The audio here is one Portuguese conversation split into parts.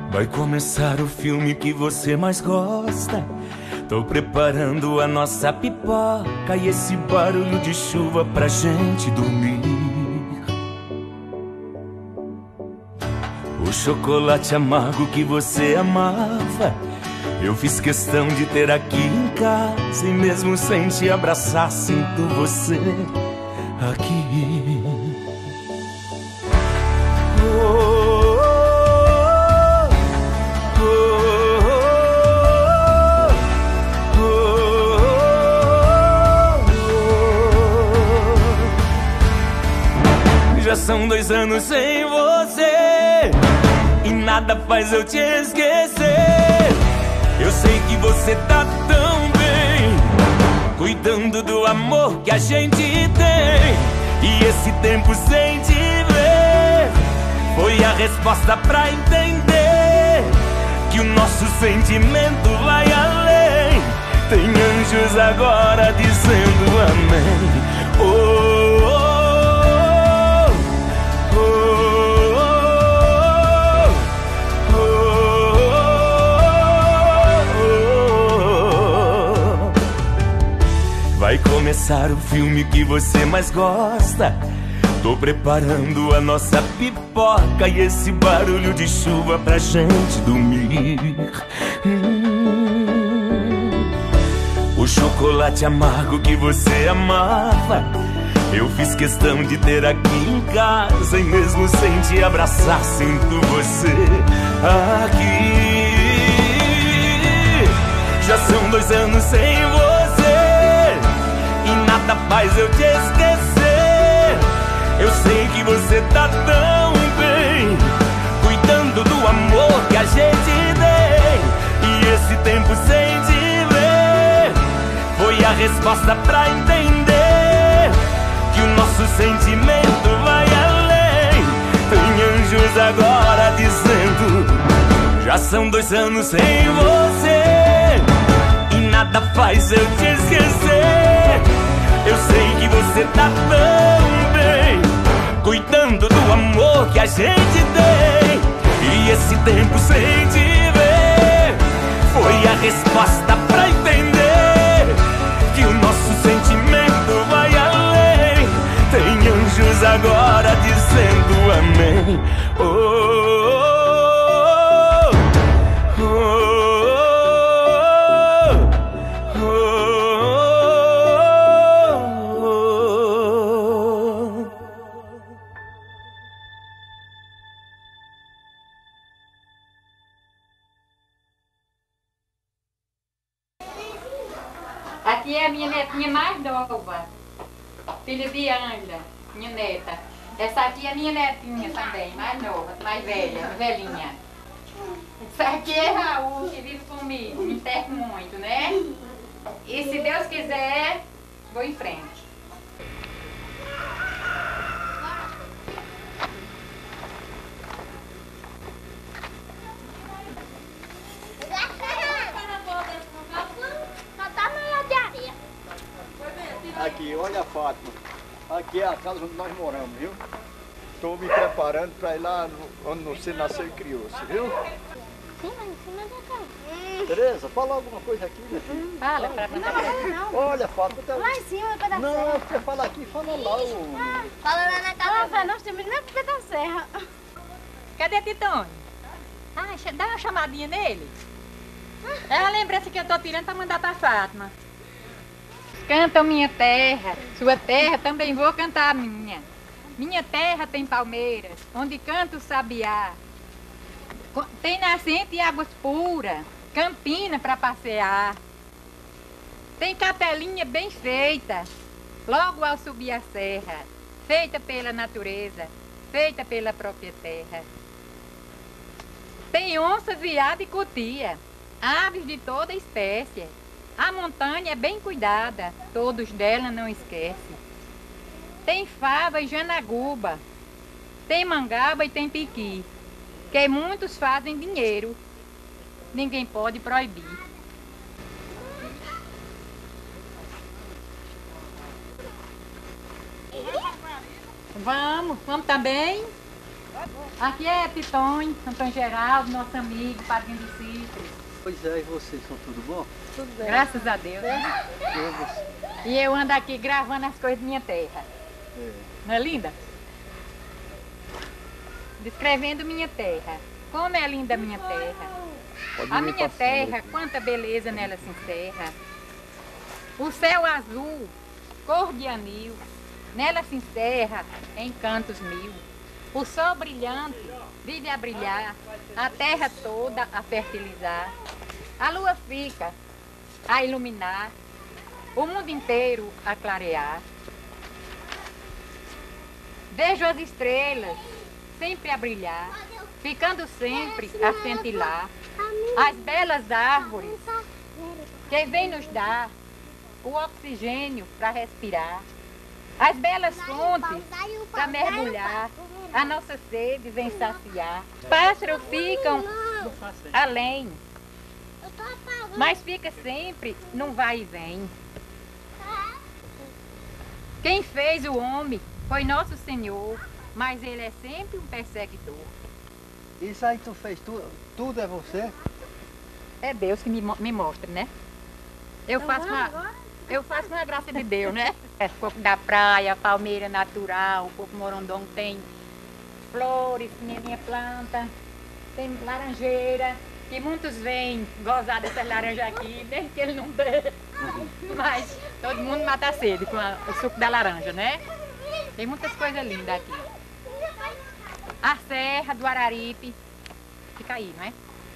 Vai começar o filme que você mais gosta. Tô preparando a nossa pipoca e esse barulho de chuva pra gente dormir. O chocolate amargo que você amava, eu fiz questão de ter aqui em casa. E mesmo sem te abraçar, sinto você aqui. Já são 2 anos sem você e nada faz eu te esquecer. Eu sei que você tá tão bem, cuidando do amor que a gente tem. E esse tempo sem te ver foi a resposta pra entender que o nosso sentimento vai além. Tem anjos agora dizendo amém. Oh, oh. Vai começar o filme que você mais gosta. Tô preparando a nossa pipoca e esse barulho de chuva pra gente dormir. O chocolate amargo que você amava, eu fiz questão de ter aqui em casa. E mesmo sem te abraçar, sinto você aqui. Já são 2 anos sem você e nada faz eu te esquecer. Eu sei que você tá tão bem, cuidando do amor que a gente tem. E esse tempo sem te ver foi a resposta pra entender que o nosso sentimento vai além. Tem anjos agora dizendo: já são 2 anos sem você e nada faz eu te esquecer. Eu sei que você tá tão bem, cuidando do amor que a gente tem. E esse tempo sem te ver foi a resposta pra entender que o nosso sentimento vai além. Tem anjos agora dizendo amém. Oh, oh, oh. Aqui é a minha netinha mais nova, filha de Ângela, minha neta. Essa aqui é minha netinha também, mais nova, mais velha, velhinha. Essa aqui é Raul, que vive comigo, me interessa muito, né? E se Deus quiser, vou em frente. Aqui, olha a Fátima. Aqui é a casa onde nós moramos, viu? Estou me preparando para ir lá onde você nasceu e criou-se, viu? Sim, mas em cima da casa. Tereza, fala alguma coisa aqui, minha filha. Fala pra mim. Não. Olha, Fátima, tá... Lá em cima, pé da Não, serra. você fala aqui, fala lá. Fala lá na casa. Nós temos nem pé da serra. Cadê Titone? Ah, dá uma chamadinha nele. É a lembrança que eu tô tirando pra mandar pra Fátima. Canta minha terra, sua terra também vou cantar a minha. Minha terra tem palmeiras, onde canta o sabiá. Tem nascente e águas puras, campina para passear. Tem capelinha bem feita, logo ao subir a serra, feita pela natureza, feita pela própria terra. Tem onça, veado e cutia, aves de toda espécie. A montanha é bem cuidada, todos dela não esquece. Tem fava e janaguba, tem mangaba e tem piqui, que muitos fazem dinheiro, ninguém pode proibir. Vamos também. Aqui é Titonho, Antônio Geraldo, nosso amigo, padrinho do Cícero. Pois é, e vocês são tudo bom? Tudo bem. Graças a Deus. E eu ando aqui gravando as coisas da minha terra. Não é linda? Descrevendo minha terra. Como é linda a minha terra. A minha terra, quanta beleza nela se encerra. O céu azul, cor de anil, nela se encerra em cantos mil. O sol brilhante vive a brilhar, a terra toda a fertilizar. A lua fica a iluminar, o mundo inteiro a clarear. Vejo as estrelas sempre a brilhar, ficando sempre a cintilar. As belas árvores que vêm nos dar o oxigênio para respirar. As belas fontes para mergulhar, a nossa sede vem saciar. Os pássaros ficam além, mas fica sempre num vai e vem. Quem fez o homem foi nosso Senhor, mas ele é sempre um perseguidor. Isso aí tu fez, tudo é você? É Deus que me mostra, né? Eu faço com a graça de Deus, né? É pouco da praia, palmeira natural, o pouco Morondong tem flores, minha planta, tem laranjeira, e muitos vêm gozar dessas laranjas aqui, mesmo que ele não dê. Mas todo mundo mata a sede com o suco da laranja, né? Tem muitas coisas lindas aqui. A Serra do Araripe, fica aí, não é?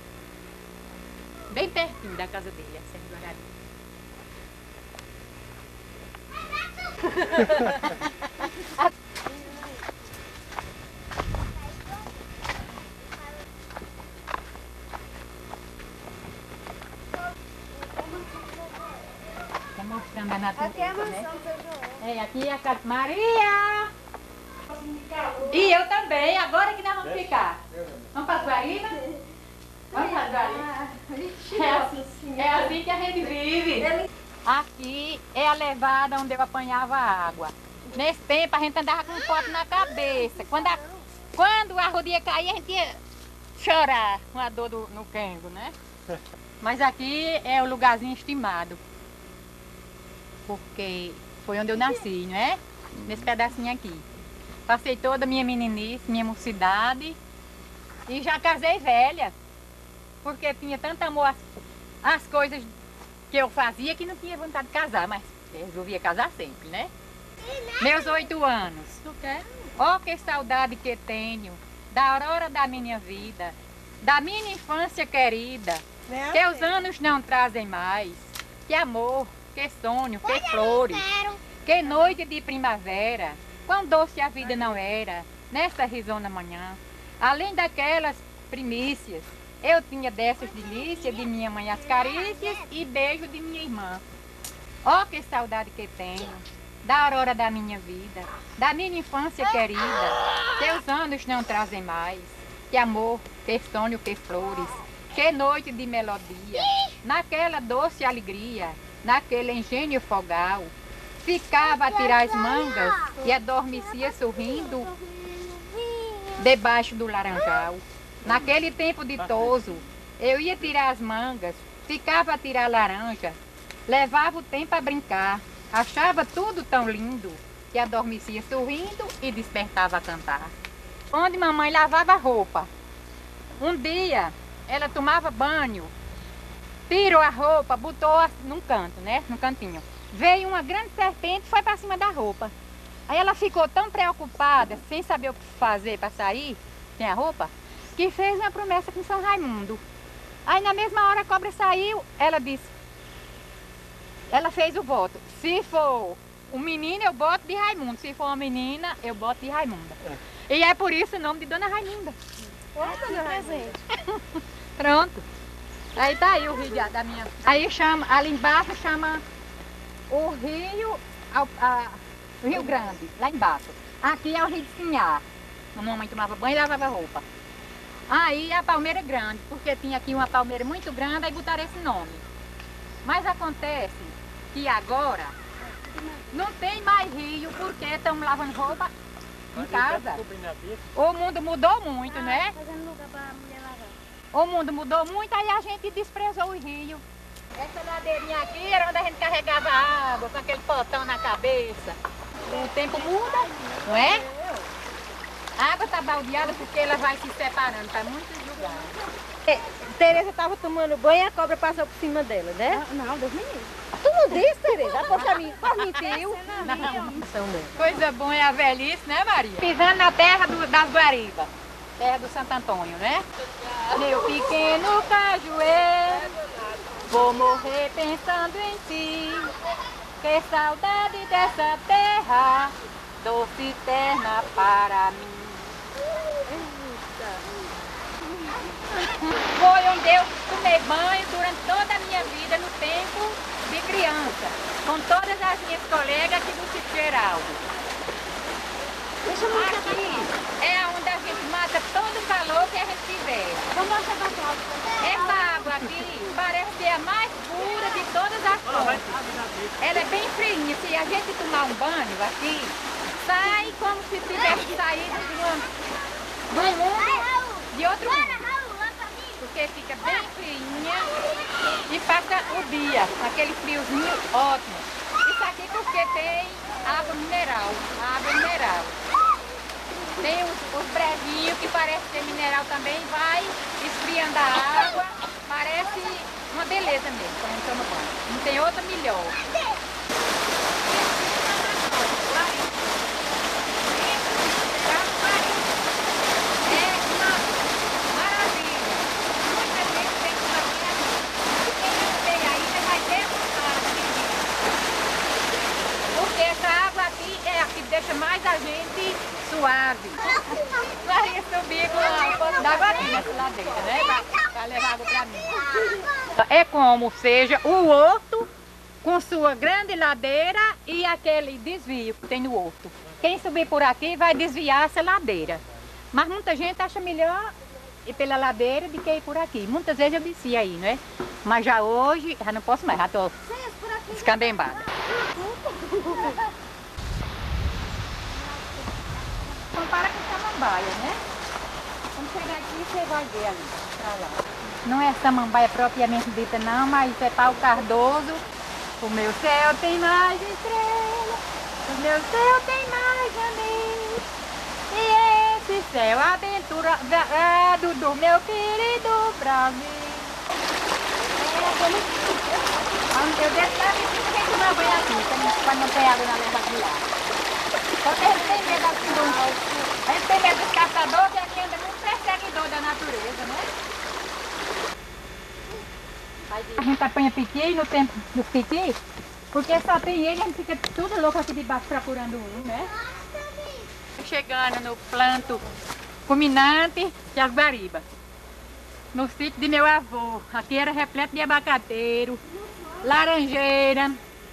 Bem pertinho da casa dele, a Serra do Araripe. Tá mostrando a natureza, Aqui é a né? mansão do seu João. É, aqui é a casa Maria! E eu também, agora que nós vamos ficar. Vamos para a Guarina? Vamos para a Guarina? É assim que a gente vive. Aqui é a levada onde eu apanhava água. Nesse tempo a gente andava com um pote na cabeça. Quando a rodia caía, a gente ia chorar com a dor no quengo, né? Mas aqui é o lugarzinho estimado. Porque foi onde eu nasci, não é? Nesse pedacinho aqui. Passei toda a minha meninice, minha mocidade. E já casei velha. Porque tinha tanto amor às coisas que eu fazia que não tinha vontade de casar. Mas resolvia casar sempre, né? Meus 8 anos. Oh, que saudade que tenho da aurora da minha vida, da minha infância querida. Que os anos não trazem mais. Que amor, que sonho, que flores. Que noite de primavera. Quão doce a vida não era, nesta risonha manhã. Além daquelas primícias, eu tinha dessas delícias de minha mãe as carícias e beijo de minha irmã. Oh, que saudade que tenho da aurora da minha vida, da minha infância querida. Teus anos não trazem mais. Que amor, que sonho, que flores. Que noite de melodia, naquela doce alegria, naquele engenho fogal. Ficava a tirar as mangas e adormecia sorrindo debaixo do laranjal. Naquele tempo ditoso, eu ia tirar as mangas, ficava a tirar laranja, levava o tempo a brincar, achava tudo tão lindo que adormecia sorrindo e despertava a cantar. Onde mamãe lavava roupa. Um dia ela tomava banho, tirou a roupa, botou num canto, né? Num cantinho. Veio uma grande serpente e foi para cima da roupa. Aí ela ficou tão preocupada, sem saber o que fazer para sair sem a roupa, que fez uma promessa com São Raimundo. Aí na mesma hora a cobra saiu, ela disse, ela fez o voto. Se for um menino, eu boto de Raimundo. Se for uma menina, eu boto de Raimunda. E é por isso o nome de Dona Raimunda. Pronto. Aí tá aí o rio da minha... Aí chama, ali embaixo chama o rio, o Rio Grande, lá embaixo. Aqui é o rio de Sinhá. A mamãe tomava banho e lavava roupa. Aí a palmeira grande, porque tinha aqui uma palmeira muito grande, aí botaram esse nome. Mas acontece que agora não tem mais rio, porque estão lavando roupa em casa. O mundo mudou muito, né? Fazendo lugar pra mulher lavar. O mundo mudou muito, aí a gente desprezou o rio. Essa ladeirinha aqui era onde a gente carregava água, com aquele potão na cabeça. O tempo muda, não é? A água está baldeada porque ela vai se separando para muitos lugares. Tereza estava tomando banho e a cobra passou por cima dela, né? Não, Deus me livre. Tu não disse, Tereza? Poxa, mentiu. Coisa boa é a velhice, né, Maria? Pisando na terra das Guaribas, terra do Santo Antônio, né? Meu pequeno cajueiro, vou morrer pensando em ti. Que saudade dessa terra, doce terra para mim. Foi onde eu tomei banho durante toda a minha vida, no tempo de criança, com todas as minhas colegas aqui do Sítio Geraldo. Aqui é onde a gente mata todo o calor que a gente tiver. Essa água aqui parece ser a mais pura de todas as fontes. Ela é bem fria. Se a gente tomar um banho aqui, sai como se tivesse saído de um mundo, de outro mundo. Porque fica bem friinha e passa o dia, aquele friozinho ótimo. Isso aqui porque tem água mineral, Tem os brevinhos que parece ser mineral também, vai esfriando a água, parece uma beleza mesmo quando a gente toma banho. Não tem outra melhor. Deixa mais a gente suave. Maria subir com um pouco d'água aqui nessa ladeira, né? Para levar água para mim. É como seja o horto com sua grande ladeira e aquele desvio que tem no horto. Quem subir por aqui vai desviar essa ladeira. Mas muita gente acha melhor ir pela ladeira do que ir por aqui. Muitas vezes eu desci aí, né? Mas já hoje, já não posso mais, já estou escambembada. Compara com samambaia, né? Quando chegar aqui, você vai ver ali, pra lá. Não é samambaia propriamente dita não, mas é pau cardoso. O meu céu tem mais estrela, o meu céu tem mais janeiro. E esse céu aventurado do meu querido Brasil. Eu desço lá e fico sem tomar banho aqui, quando não tem água na leva de lá. Porque a gente tem medo a gente tem medo dos caçadores, que aqui anda muito perseguidor da natureza, né? A gente apanha piqui no tempo dos piqui, porque só tem ele, a gente fica tudo louco aqui debaixo procurando um, né? Chegando no planto culminante de as Guaribas, no sítio de meu avô. Aqui era repleto de abacateiro, laranjeira,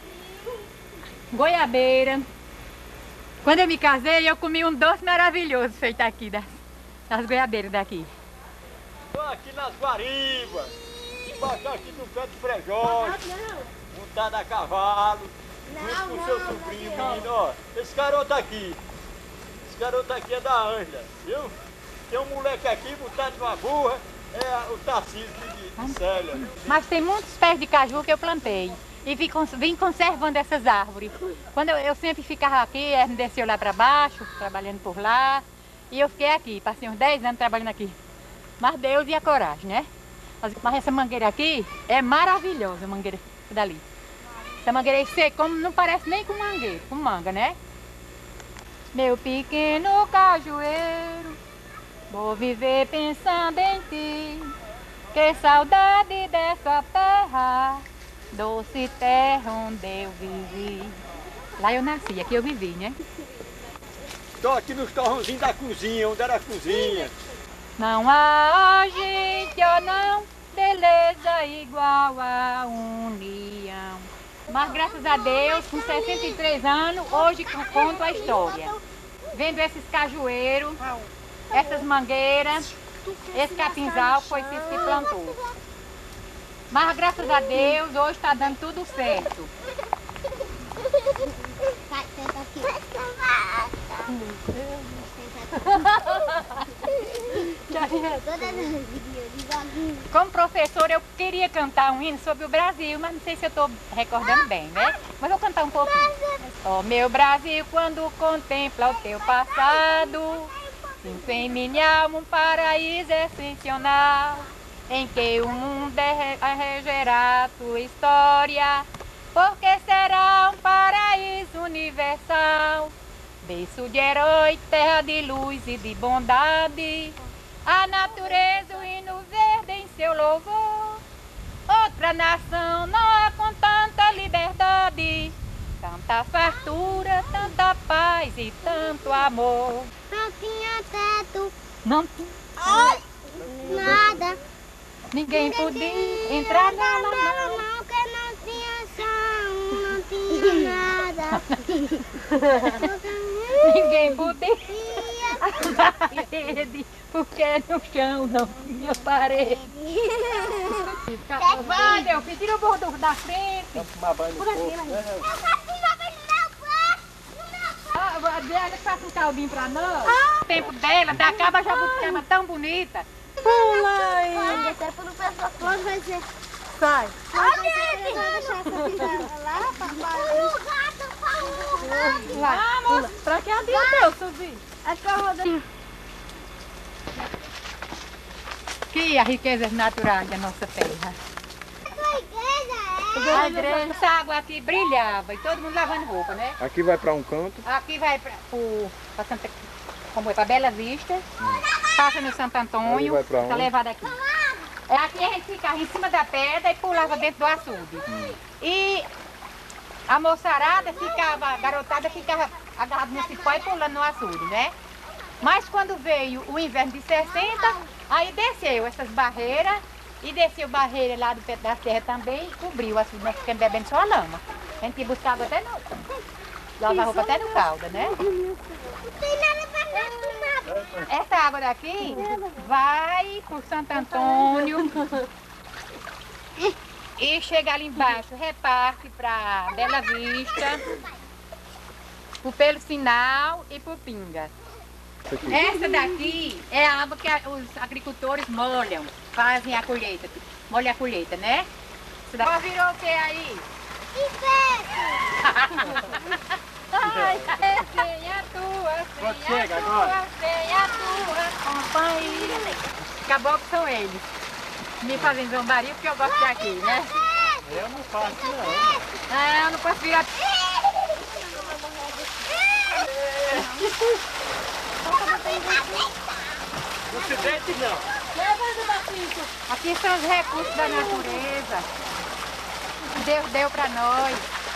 goiabeira. Quando eu me casei, eu comi um doce maravilhoso feito aqui, das goiabeiras daqui. Estou aqui nas Guaribas, embaixo aqui do pé de Frejós, montado a cavalo, junto com o seu sobrinho, menino, ó. Esse garoto aqui é da Ângela, viu? Tem um moleque aqui, botado numa burra, é o Tarcísio de Célia. Mas tem muitos pés de caju que eu plantei. E vim conservando essas árvores. Quando eu sempre ficava aqui, me desceu lá para baixo, trabalhando por lá. E eu fiquei aqui, passei uns 10 anos trabalhando aqui. Mas Deus e a coragem, né? Mas essa mangueira aqui é maravilhosa, a mangueira dali. Essa mangueira é seca, como não parece nem com mangueira, com manga, né? Meu pequeno cajueiro, vou viver pensando em ti. Que saudade dessa terra, doce terra onde eu vivi. Lá eu nasci, aqui eu vivi, né? Estou aqui nos torrãozinhos da cozinha, onde era a cozinha. Não há gente ou não, beleza igual a união. Mas graças a Deus, com 63 anos, hoje conto a história. Vendo esses cajueiros, essas mangueiras, esse capinzal foi isso que plantou. Mas graças a Deus, hoje está dando tudo certo. Como professora, eu queria cantar um hino sobre o Brasil, mas não sei se eu estou recordando bem, né? Mas vou cantar um pouquinho. Ó, meu Brasil, quando contempla o teu passado, sinto em minha alma um paraíso excepcional, em que o mundo regerá tua história, porque será um paraíso universal. Berço de herói, terra de luz e de bondade, a natureza, o hino verde em seu louvor. Outra nação não há com tanta liberdade, tanta fartura, tanta paz e tanto amor. Não tinha teto, Não tinha nada. ninguém podia entrar na Não, que não tinha chão, não tinha nada. Ninguém podia na parede, porque no chão não tinha parede. Vai, meu filho, tira o bordo da frente. Vamos tomar banho no corpo, né? A Adriana faz um caldinho pra nós. O tempo dela, da caba jabuticaba tão bonita. Pula aí. Quando pessoa quando vai ser. Sai. Vamos, pra que adianta subir? Que a riqueza natural da nossa terra. A igreja, essa água aqui brilhava e todo mundo lavando roupa, né? Aqui vai para um canto. Aqui vai pra Santa, como é, pra Bela Vista, passa no Santo Antônio, Ali vai pra onde? tá levado aqui. Aqui a gente ficava em cima da pedra e pulava dentro do açude. E a moçarada ficava, a garotada ficava agarrada nesse pó e pulando no açude, né? Mas quando veio o inverno de 60, aí desceu essas barreiras e desceu barreira lá do pé da serra também e cobriu o açude. Nós ficamos bebendo só a lama. A gente buscava até no... Lava roupa até no calda, né? Essa água daqui vai pro Santo Antônio e chega ali embaixo, reparte para Bela Vista, pro Pelo Sinal e pro Pinga. Essa daqui é a água que os agricultores molham, fazem a colheita, molham a colheita, né? Ó, virou o que aí? Ai, sem a tua, Chega agora. sem a tua companhia. Acabou que são eles. Me fazem zombaria porque eu gosto daqui, né? Eu não faço não. Ah, eu não posso virar. Não se deite não. Aqui são os recursos da natureza. Que Deus deu pra nós.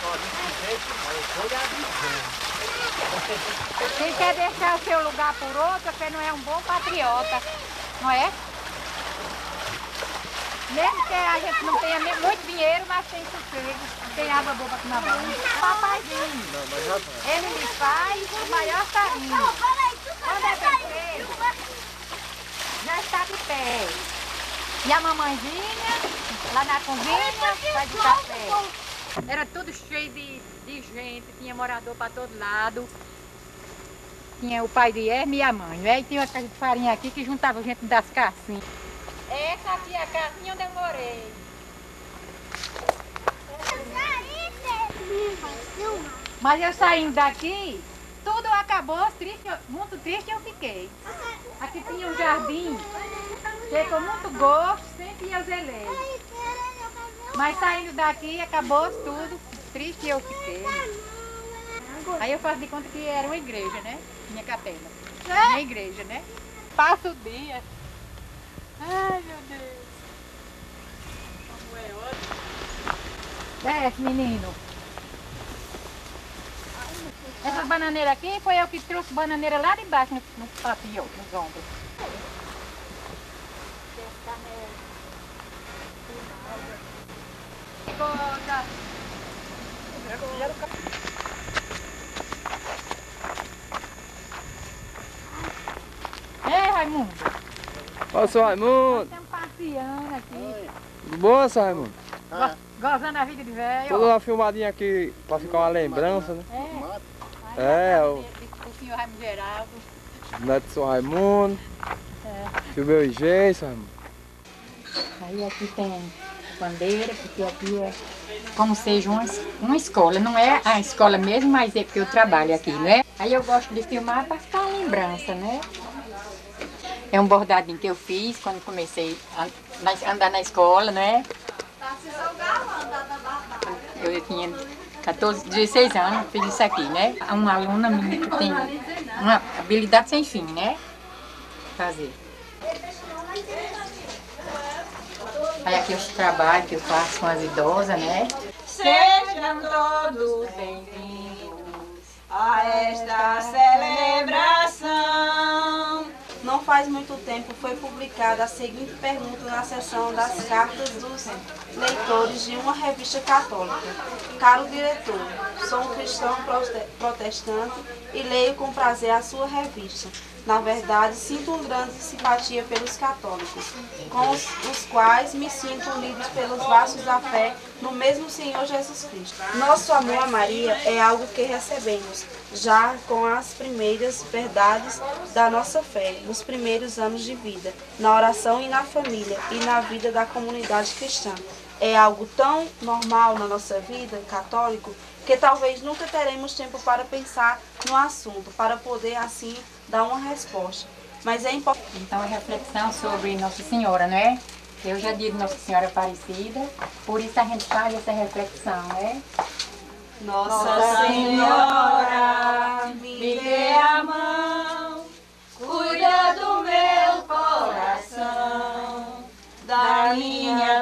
Quem quer deixar o seu lugar por outro, você não é um bom patriota, não é? Mesmo que a gente não tenha muito dinheiro, mas tem sossego, tem água boa para tomar banho. Papaizinho, ele me faz o maior carinho. Quando é bem já está de pé. E a mamãezinha, lá na cozinha, faz o café. Era tudo cheio de gente, tinha morador para todo lado. Tinha o pai de Herme e a mãe, né? E tinha uma caixa de farinha aqui que juntava gente das casinhas. Essa aqui é a casinha onde eu morei. Mas eu saindo daqui, tudo acabou, triste, muito triste eu fiquei. Aqui tinha um jardim, com muito gosto, sempre eu zelei. Mas saindo daqui, acabou tudo, triste eu fiquei. Aí eu faço de conta que era uma igreja, né? Minha capela. Minha igreja, né? Passa o dia. Ai, meu Deus. Como é hoje? Desce, menino. Essas bananeiras aqui foi eu que trouxe bananeira lá de baixo no papio, nos ombros. Ei, Raimundo. Ó, seu Raimundo. Estamos passeando aqui. Tudo bom, seu Raimundo? Gozando a vida de velho. Toda uma filmadinha aqui pra ficar uma lembrança, né? É, É, o senhor Raimundo Geraldo. Neto do senhor Raimundo. Tio meu engenho, senhor Raimundo. Aí aqui tem bandeira, porque aqui é como seja uma escola. Não é a escola mesmo, mas é porque eu trabalho aqui, né? Aí eu gosto de filmar para ficar uma lembrança, né? É um bordadinho que eu fiz quando comecei a andar na escola, né? Eu tinha 16 anos, fiz isso aqui, né? Uma aluna minha que tem uma habilidade sem fim, né? Fazer. Aí aqui os trabalhos que eu faço com as idosas, né? Sejam todos bem-vindos a esta celebração. Não faz muito tempo foi publicada a seguinte pergunta na seção das cartas dos leitores de uma revista católica. Caro diretor, sou um cristão protestante e leio com prazer a sua revista. Na verdade, sinto uma grande simpatia pelos católicos, com os quais me sinto unidos pelos laços da fé no mesmo Senhor Jesus Cristo. Nosso amor a Maria é algo que recebemos já com as primeiras verdades da nossa fé, nos primeiros anos de vida, na oração e na família e na vida da comunidade cristã. É algo tão normal na nossa vida católica que talvez nunca teremos tempo para pensar no assunto, para poder assim dar uma resposta. Mas é importante. Então, a reflexão sobre Nossa Senhora, né? Eu já digo Nossa Senhora Aparecida, por isso a gente faz essa reflexão, né? Nossa Senhora, me dê a mão, cuida do meu coração, da minha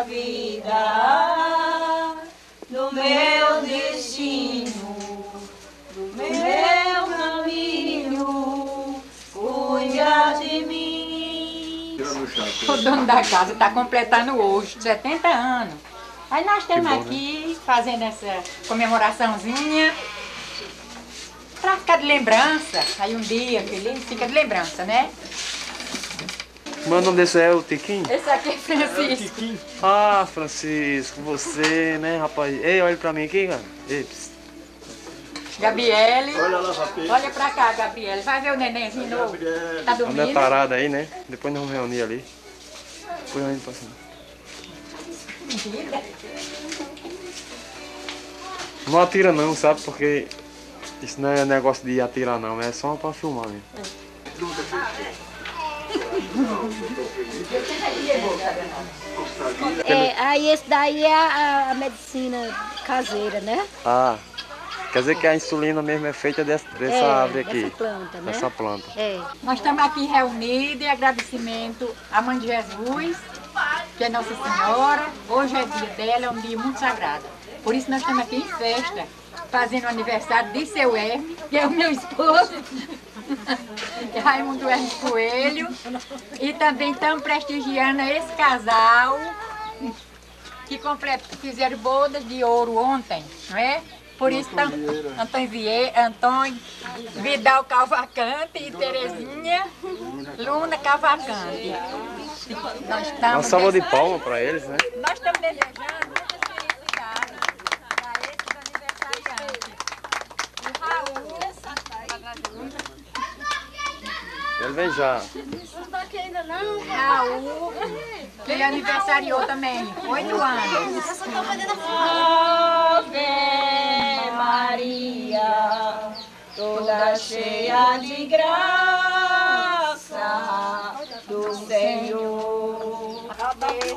vida, do meu destino, do meu caminho, cuida de mim. O dono da casa está completando hoje 70 anos. Aí nós estamos aqui fazendo essa comemoraçãozinha para ficar de lembrança. Aí um dia feliz fica de lembrança, né? Meu nome desse é o Tiquinho? Esse aqui é Francisco. Ah, Francisco, você, né, rapaz? Ei, olha pra mim aqui, cara. Ei, pss. Gabriele. Olha lá, rapaz. Olha pra cá, Gabriele. Vai ver o nenenzinho novo. Tá A minha dormindo? tarada aí, né? Depois nós vamos reunir ali. Depois nós indo pra cima. Não atira não, sabe? Porque isso não é negócio de atirar não, é só pra filmar mesmo. Aí esse daí é a medicina caseira, né? Ah, quer dizer que a insulina mesmo é feita dessa árvore aqui. Dessa planta, né? Dessa planta. É. Nós estamos aqui reunidos em agradecimento à Mãe de Jesus, que é Nossa Senhora. Hoje é dia dela, é um dia muito sagrado. Por isso nós estamos aqui em festa, fazendo o aniversário de seu Hermes, que é o meu esposo, Raimundo Hermes Coelho. E também estamos prestigiando esse casal que fizeram bodas de ouro ontem, não é? Por isso estamos Antônio Vidal Cavalcante e Terezinha Luna Cavalcante. Nós Uma estamos salva de palmas pra eles, né? nós estamos desejando muitas felicidades para esses aniversariantes. O Raul, Ele vem já. Raul, que ele aniversariou também, 8 anos. Ave Maria, toda cheia de graça do Senhor. Ave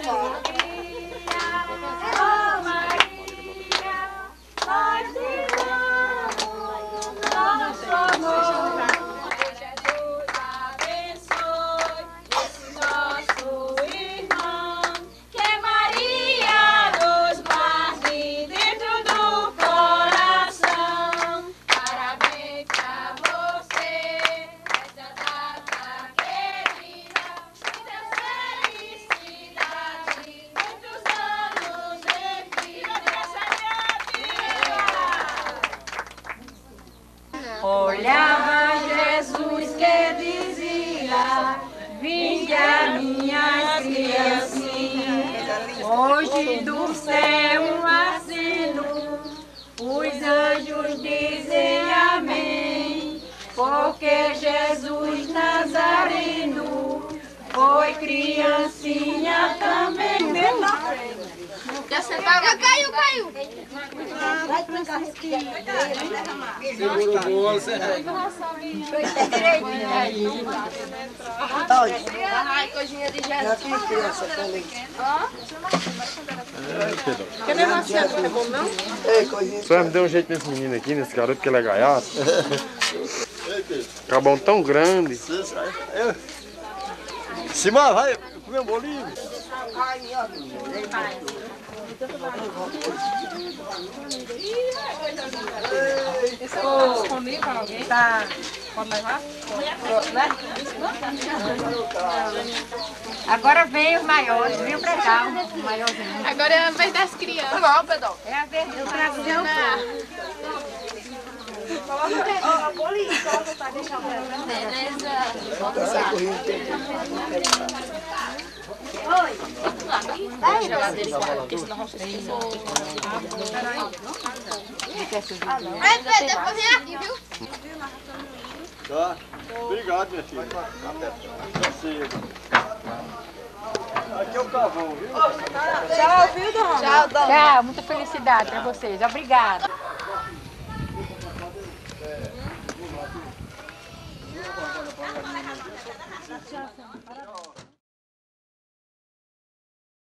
Maria, nós te amamos, nosso amor. Jesus abençoe esse nosso irmão, que Maria nos guarde dentro do coração. Parabéns pra você, nessa data querida, muita felicidade, muitos anos de vida. Olhava Jesus que dizia: vinde a minhas criancinhas. Hoje do céu um aceno, os anjos dizem amém. Por porque Jesus Nazareno foi criancinha também. Já sentava? Caiu! Segura o bolo, você Ai, coisinha de Jesus. Cadê Marcelo? Não é bom não? Só me deu um jeito nesse menino aqui, nesse garoto, que ele é gaiato. Cabão tão grande. Simão, vai comer um bolinho. Escondi para alguém? Tá. Pode levar? Agora vem os maiores, viu pra cá, o maiorzinho. Agora é a vez das crianças. Não, Pedro. É a vez do trago. Tá. Obrigado, minha filha. Aqui é o cavão, viu? Tchau, viu, dona? Tchau, dona. Tchau, muita felicidade pra vocês. Obrigada. Tchau.